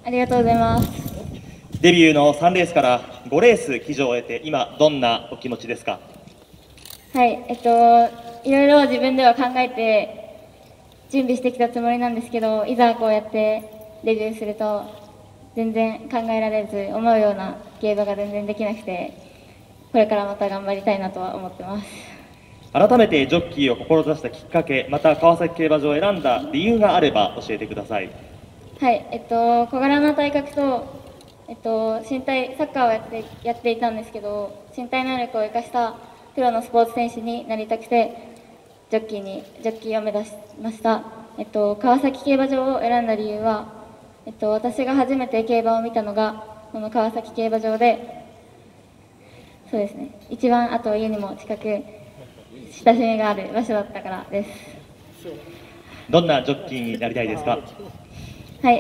ありがとうございます。 デビューの3レースから5レース騎乗を終えて、今、どんなお気持ちですか？ はい、いろいろ自分では考えて準備してきたつもりなんですけど、いざこうやってデビューすると全然考えられず、思うような競馬が全然できなくて、これからまた頑張りたいなとは思ってます。 改めてジョッキーを志したきっかけ、また川崎競馬場を選んだ理由があれば教えてください。 はい、小柄な体格と、身体サッカーをやっていたんですけど、身体能力を生かしたプロのスポーツ選手になりたくてジョッキーを目指しました。川崎競馬場を選んだ理由は、私が初めて競馬を見たのがこの川崎競馬場で、そうですね、一番あと家にも近く親しみがある場所だったからです。 どんなジョッキーになりたいですか？ はい、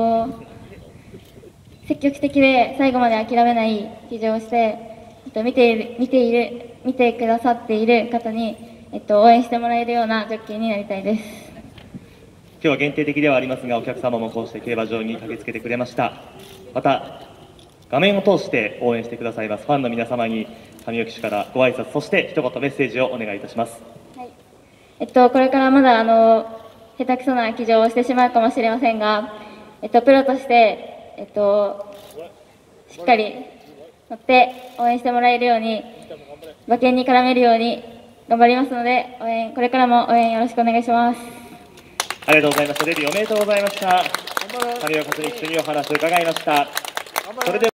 積極的で最後まで諦めない騎乗をして、見てくださっている方に、応援してもらえるようなジョッキーになりたいです。 今日は限定的ではありますが、お客様もこうして競馬場に駆けつけてくれました。また画面を通して応援してくださいますファンの皆様に神尾騎手からご挨拶、そして一言メッセージをお願いいたします。 はい、これからまだ下手くそな騎乗をしてしまうかもしれませんが、プロとして、しっかり乗って応援してもらえるように、馬券に絡めるように頑張りますので、これからも応援よろしくお願いします。 ありがとうございました。デビューおめでとうございました。神尾克美騎手にお話を伺いました。それでは